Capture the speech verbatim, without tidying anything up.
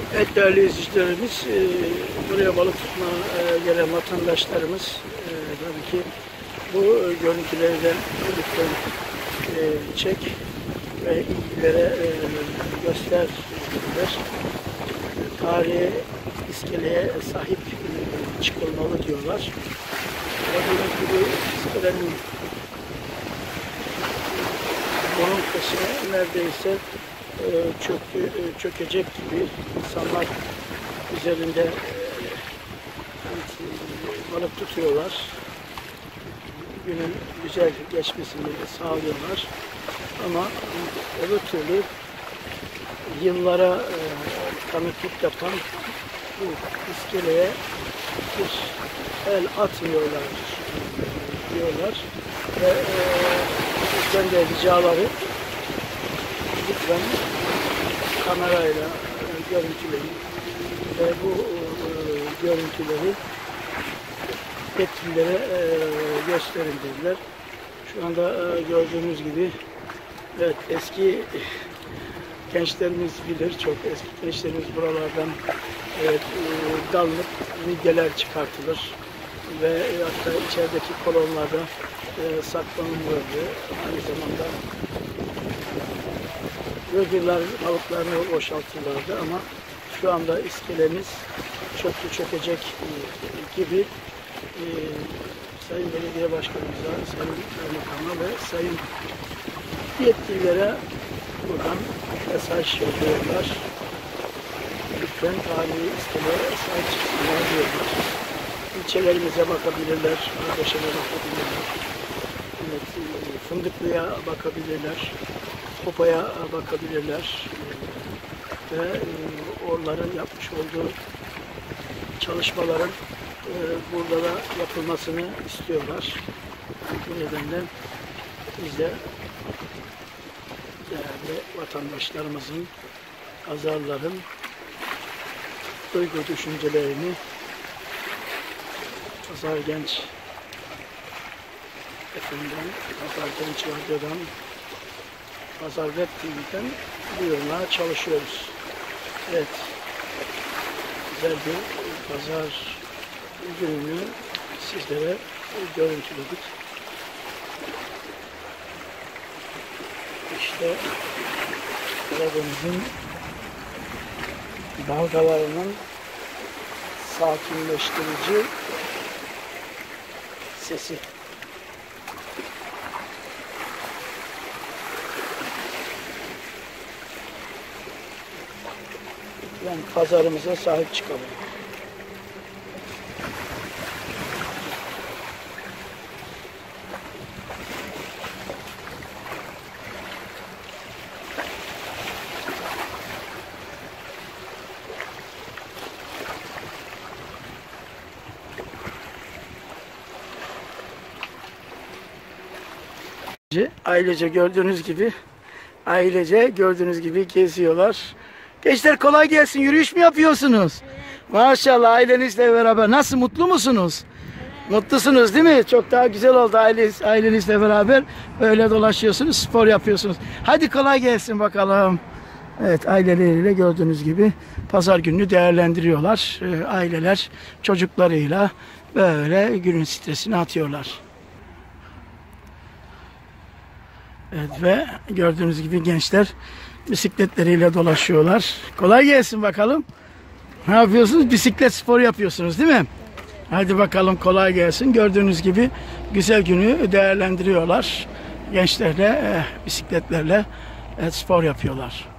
Evet değerli izleyicilerimiz, e, buraya balık tutma e, gelen vatandaşlarımız e, tabii ki bu e, görüntülerden lütfen e, çek ve ilgilere e, göster diyorlar. Tarihi iskeleye sahip e, çıkılmalı diyorlar. Ve bu gibi iskelenin bunun kısmı neredeyse e, çöktü, e, çökecek gibi insanlar üzerinde e, balık tutuyorlar. Günün güzel geçmesini sağlıyorlar. Ama öbür türlü yıllara e, tanıklık yapan bu iskeleye bir el atmıyorlar diyorlar. Ve e, bizden de ricaları lütfen kamerayla e, görüntüleyin ve bu e, görüntüleri yetkililere e, gösterin dediler. Şu anda e, gördüğünüz gibi evet, eski gençlerimiz bilir, çok eski gençlerimiz buralardan evet, e, dalınıp midyeler çıkartılır ve e, hatta içerideki kolonlarda e, saklanılırdı. Aynı zamanda rögirler balıklarını boşaltırlardı ama şu anda iskelemiz çöktü, çökecek e, gibi e, Sayın Belediye Başkanımıza, Sayın Kaymakam'a ve Sayın yetkililere buradan mesaj yolluyorlar. Lütfen tarihi iskeleye sahip çıksınlar diyorlar. İlçelerimize bakabilirler, Ardeşen'e bakabilirler. Evet, Fındıklı'ya bakabilirler, Kopa'ya bakabilirler ve onların yapmış olduğu çalışmaların burada da yapılmasını istiyorlar. Bu nedenle biz de değerli vatandaşlarımızın, pazarların duygu düşüncelerini Pazar Genç Efendi'den, Pazar Genç Radyo'dan, Pazar Web T V'den duyurmaya çalışıyoruz. Evet, güzel bir pazar gününü sizlere görüntüledik. İşte Karadeniz'in dalgalarının sakinleştirici sesi. Yani pazarımıza sahip çıkalım. Ailece gördüğünüz gibi ailece gördüğünüz gibi geziyorlar. Gençler kolay gelsin. Yürüyüş mü yapıyorsunuz? Evet. Maşallah, ailenizle beraber. Nasıl, mutlu musunuz? Evet. Mutlusunuz değil mi? Çok daha güzel oldu aileniz, ailenizle beraber böyle dolaşıyorsunuz, spor yapıyorsunuz. Hadi kolay gelsin bakalım. Evet, aileleriyle gördüğünüz gibi pazar gününü değerlendiriyorlar. Aileler çocuklarıyla böyle günün stresini atıyorlar. Evet, ve gördüğünüz gibi gençler bisikletleriyle dolaşıyorlar. Kolay gelsin bakalım. Ne yapıyorsunuz? Bisiklet sporu yapıyorsunuz değil mi? Hadi bakalım, kolay gelsin. Gördüğünüz gibi güzel günü değerlendiriyorlar. Gençlerle, bisikletlerle spor yapıyorlar.